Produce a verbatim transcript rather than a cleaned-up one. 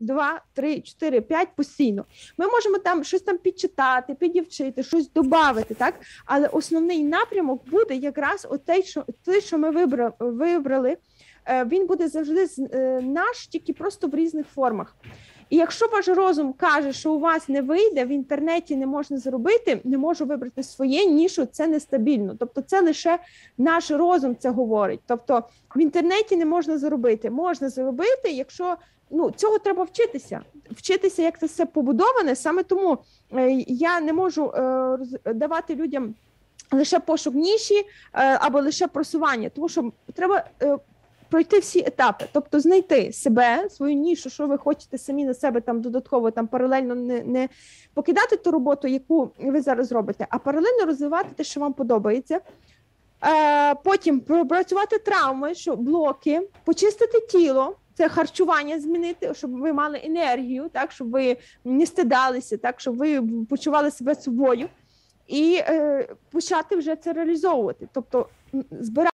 два, три, чотири, п'ять постійно. Ми можемо там щось там підчитати, підівчити, щось додати, так? Але основний напрямок буде якраз отей, що, той, що ми вибрали, вибрали, він буде завжди наш, тільки просто в різних формах. І якщо ваш розум каже, що у вас не вийде, в інтернеті не можна зробити, не можу вибрати своє, нішу, це нестабільно. Тобто це лише наш розум це говорить. Тобто в інтернеті не можна заробити. Можна заробити, якщо, ну, цього треба вчитися. Вчитися, як це все побудоване, саме тому я не можу е, давати людям лише пошук ніші е, або лише просування, тому що треба е, пройти всі етапи, тобто знайти себе, свою нішу, що ви хочете самі на себе там додатково, там паралельно не, не покидати ту роботу, яку ви зараз робите, а паралельно розвивати те, що вам подобається. Е, потім пропрацювати травми, що блоки, почистити тіло, це харчування змінити, щоб ви мали енергію, так, щоб ви не стидалися, так, щоб ви почували себе собою і е, почати вже це реалізовувати, тобто збирати